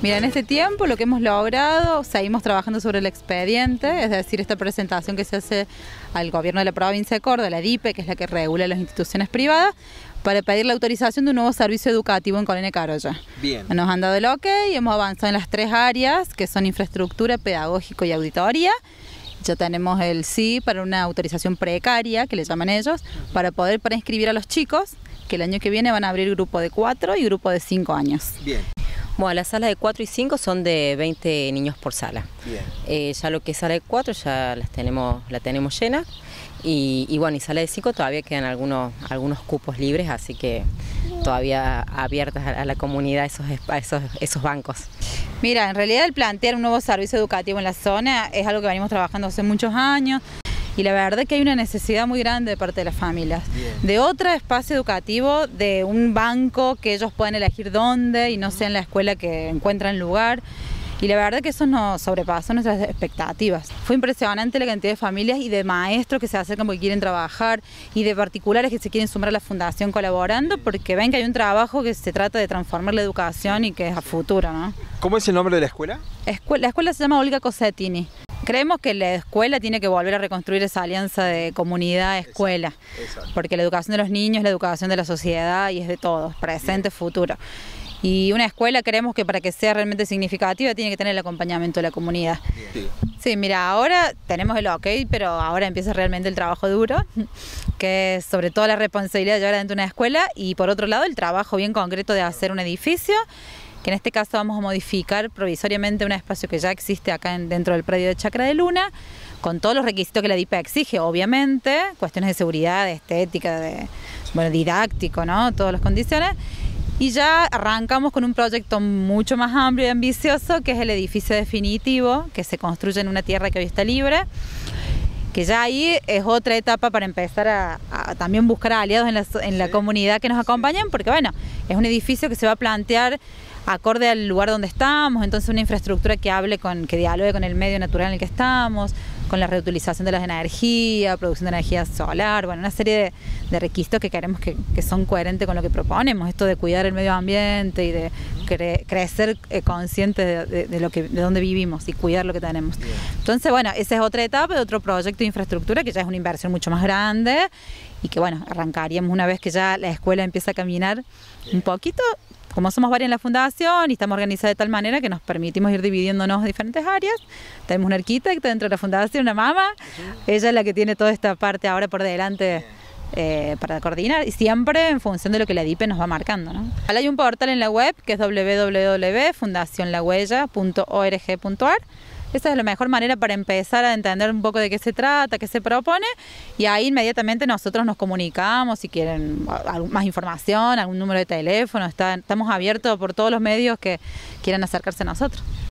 Mira, en este tiempo lo que hemos logrado, seguimos trabajando sobre el expediente, es decir, esta presentación que se hace al gobierno de la provincia de Córdoba, la DIPE, que es la que regula las instituciones privadas, para pedir la autorización de un nuevo servicio educativo en Colonia Carolla. Bien. Nos han dado el ok y hemos avanzado en las 3 áreas, que son infraestructura, pedagógico y auditoría. Ya tenemos el sí para una autorización precaria, que le llaman ellos, para poder inscribir a los chicos, que el año que viene van a abrir grupo de 4 y grupo de 5 años. Bien. Bueno, las salas de 4 y 5 son de 20 niños por sala. Bien. Ya lo que es sala de 4 ya la tenemos llena. Y bueno, y sala de 5 todavía quedan algunos cupos libres, así que todavía abiertas a la comunidad esos bancos. Mira, en realidad el plantear un nuevo servicio educativo en la zona es algo que venimos trabajando hace muchos años. Y la verdad es que hay una necesidad muy grande de parte de las familias, de otro espacio educativo, de un banco que ellos puedan elegir dónde y no sea en la escuela que encuentran lugar. Y la verdad que eso nos sobrepasó nuestras expectativas. Fue impresionante la cantidad de familias y de maestros que se acercan porque quieren trabajar y de particulares que se quieren sumar a la fundación colaborando porque ven que hay un trabajo que se trata de transformar la educación y que es a futuro, ¿no? ¿Cómo es el nombre de la escuela? La escuela se llama Olga Cosettini. Creemos que la escuela tiene que volver a reconstruir esa alianza de comunidad-escuela, porque la educación de los niños es la educación de la sociedad y es de todos, presente, futuro. Y una escuela creemos que para que sea realmente significativa tiene que tener el acompañamiento de la comunidad. Sí, mira, ahora tenemos el ok, pero ahora empieza realmente el trabajo duro, que es sobre todo la responsabilidad de llevar adentro una escuela y por otro lado el trabajo bien concreto de hacer un edificio, que en este caso vamos a modificar provisoriamente un espacio que ya existe acá dentro del predio de Chacra de Luna, con todos los requisitos que la DIPE exige, obviamente, cuestiones de seguridad, de estética, didáctico, ¿no? Todas las condiciones. Y ya arrancamos con un proyecto mucho más amplio y ambicioso, que es el edificio definitivo, que se construye en una tierra que hoy está libre, que ya ahí es otra etapa para empezar a también buscar aliados en la comunidad que nos acompañen, porque bueno, es un edificio que se va a plantear acorde al lugar donde estamos, entonces una infraestructura que dialogue con el medio natural en el que estamos, con la reutilización de las energías, producción de energía solar, bueno, una serie de requisitos que queremos que son coherentes con lo que proponemos, esto de cuidar el medio ambiente y de crecer conscientes de dónde vivimos y cuidar lo que tenemos. Entonces, bueno, esa es otra etapa de otro proyecto de infraestructura que ya es una inversión mucho más grande y que, bueno, arrancaríamos una vez que ya la escuela empieza a caminar un poquito. Como somos varios en la fundación y estamos organizados de tal manera que nos permitimos ir dividiéndonos en diferentes áreas. Tenemos una arquitecta dentro de la fundación, una mamá. Ella es la que tiene toda esta parte ahora por delante para coordinar y siempre en función de lo que la DIPE nos va marcando, ¿no? Hay un portal en la web que es www.fundacionlahuella.org.ar. Esa es la mejor manera para empezar a entender un poco de qué se trata, qué se propone y ahí inmediatamente nosotros nos comunicamos si quieren más información, algún número de teléfono, estamos abiertos por todos los medios que quieran acercarse a nosotros.